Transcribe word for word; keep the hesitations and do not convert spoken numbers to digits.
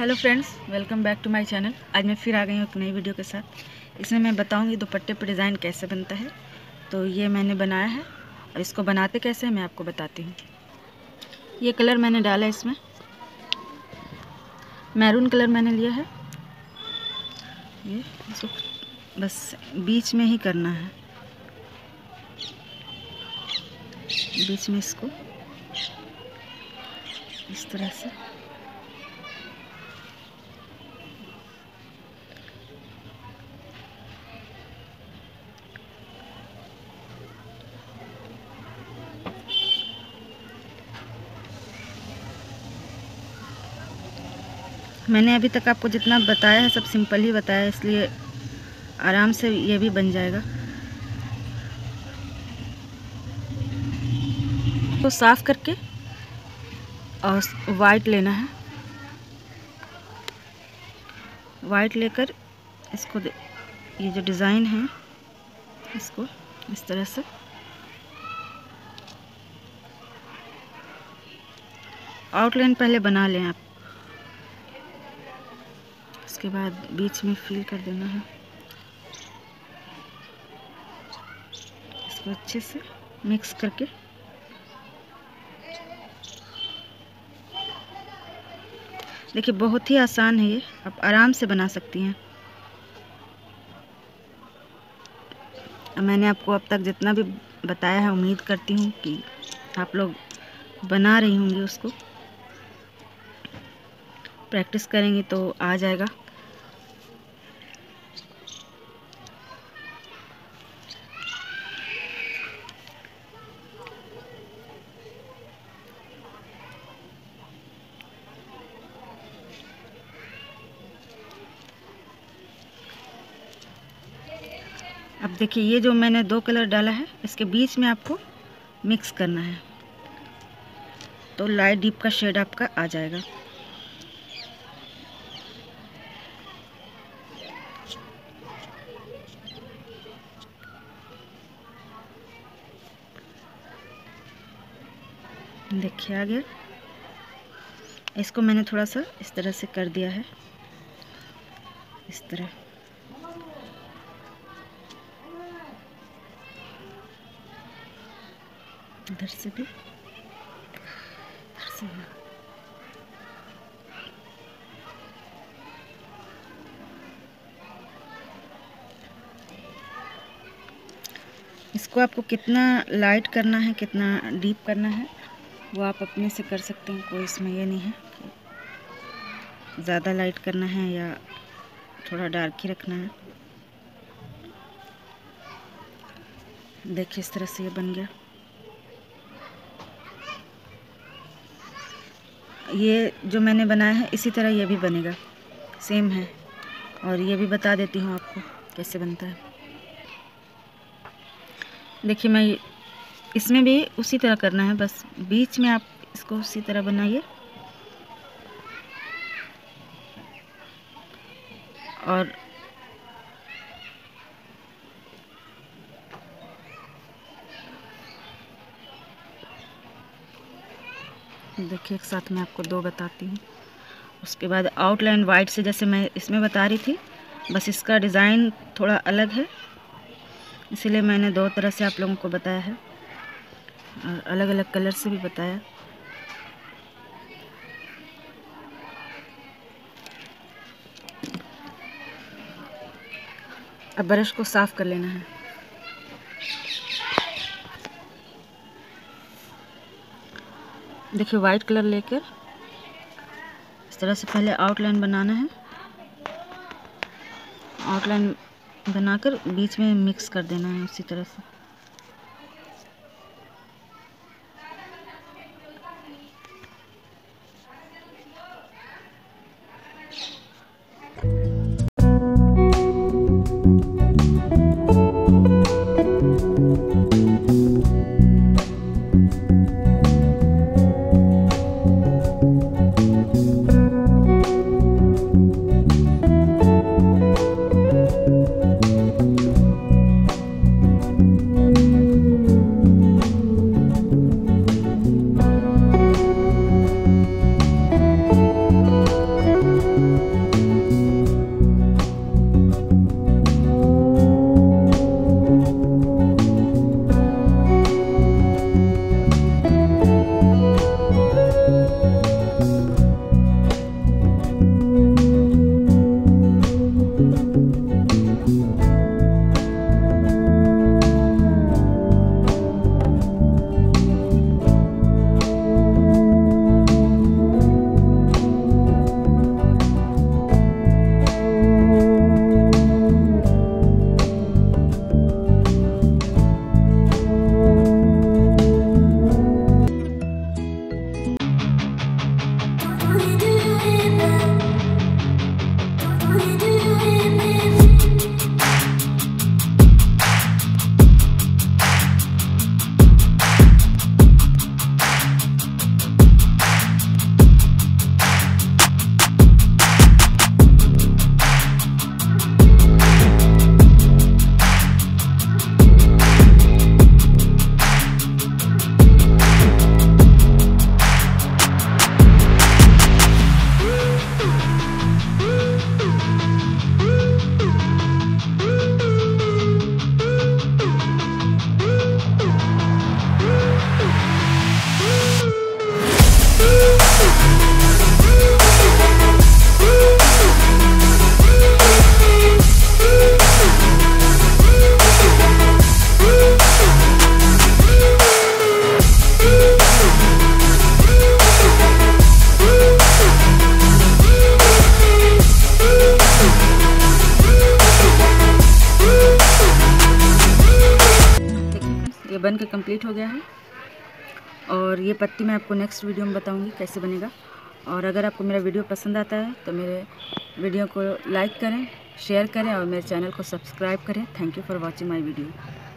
Hello friends, welcome back to my channel. आज मैं फिर आ गई हूँ एक नई वीडियो के साथ। इसमें मैं बताऊँगी दुपट्टे पर डिज़ाइन कैसे बनता है। तो ये मैंने बनाया है और इसको बनाते कैसे हैं मैं आपको बताती हूँ। ये कलर मैंने डाला है, इसमें मैरून कलर मैंने लिया है। ये इसको बस बीच में ही करना है, बीच में इसको इस तरह से मैंने अभी तक आपको जितना बताया है सब सिंपल ही बताया है, इसलिए आराम से ये भी बन जाएगा। तो साफ करके और वाइट लेना है। वाइट लेकर इसको ये जो डिज़ाइन है इसको इस तरह से आउटलाइन पहले बना लें आप। उसके बाद बीच में फिल कर देना है। इसको अच्छे से मिक्स करके देखिए, बहुत ही आसान है ये, आप आराम से बना सकती हैं। मैंने आपको अब तक जितना भी बताया है, उम्मीद करती हूँ कि आप लोग बना रही होंगी। उसको प्रैक्टिस करेंगी तो आ जाएगा। अब देखिए, ये जो मैंने दो कलर डाला है इसके बीच में आपको मिक्स करना है, तो लाइट डीप का शेड आपका आ जाएगा। देखिए आ गया। इसको मैंने थोड़ा सा इस तरह से कर दिया है, इस तरह। इधर से भी, इधर से भी। इसको आपको कितना लाइट करना है, कितना डीप करना है, वो आप अपने से कर सकते हैं। कोई इसमें ये नहीं है कि ज़्यादा लाइट करना है या थोड़ा डार्क ही रखना है। देखिए इस तरह से ये बन गया। ये जो मैंने बनाया है इसी तरह ये भी बनेगा, सेम है। और ये भी बता देती हूँ आपको कैसे बनता है। देखिए, मैं इसमें भी उसी तरह करना है, बस बीच में आप इसको उसी तरह बनाइए। और देखिए, एक साथ मैं आपको दो बताती हूँ। उसके बाद आउटलाइन वाइट से जैसे मैं इसमें बता रही थी, बस इसका डिज़ाइन थोड़ा अलग है, इसीलिए मैंने दो तरह से आप लोगों को बताया है और अलग अलग कलर से भी बताया। अब ब्रश को साफ कर लेना है। देखिए, वाइट कलर लेकर इस तरह से पहले आउटलाइन बनाना है। आउटलाइन बनाकर बीच में मिक्स कर देना है उसी तरह से। बन के कंप्लीट हो गया है। और ये पत्ती मैं आपको नेक्स्ट वीडियो में बताऊंगी कैसे बनेगा। और अगर आपको मेरा वीडियो पसंद आता है तो मेरे वीडियो को लाइक करें, शेयर करें और मेरे चैनल को सब्सक्राइब करें। Thank you for watching my video.